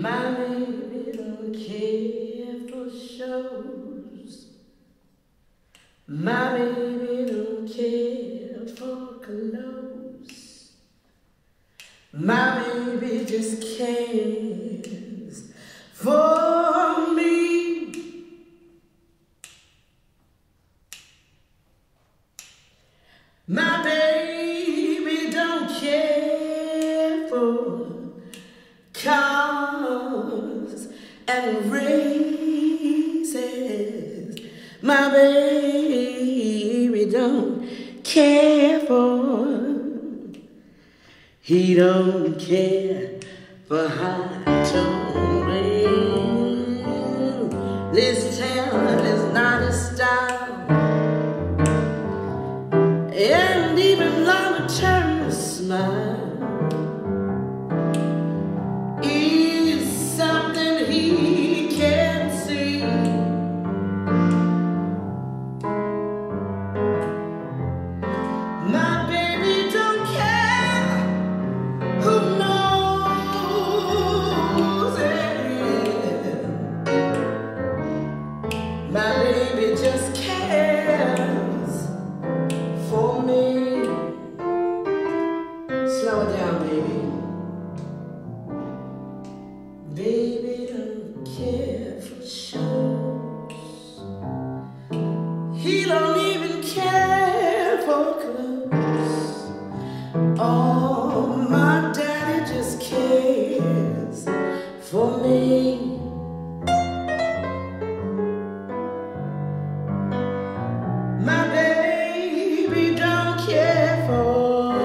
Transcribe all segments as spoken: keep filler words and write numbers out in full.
My baby don't care for shows. My baby don't care for clothes. My baby just cares for me. My baby don't care for cars and races. My baby don't care for, he don't care for high tone rain. This town is not a style, and even long-term smile is something he can't see. My baby don't care who knows it. My baby just cares for me. Slow it down, baby. Baby don't care for shows. He don't even care for clothes. Oh, my daddy just cares for me. My baby don't care for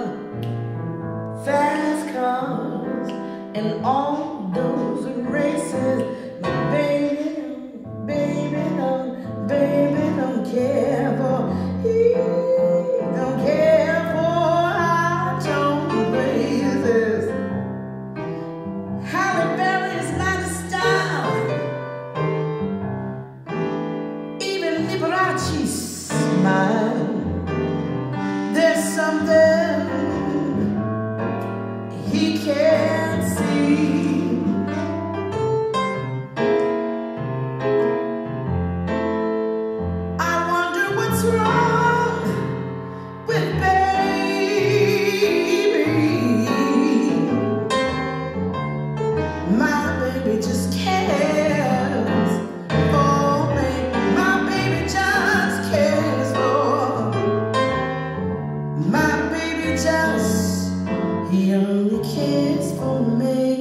fast cars and all those races. My baby don't, baby don't, baby don't care for, he don't care for high tone races. Halle Berry is not a style, even Liberace's smile. There's something he can't see. I wonder what's wrong with baby. My baby just cares for me. My baby just cares for. My baby just, he only cares for me.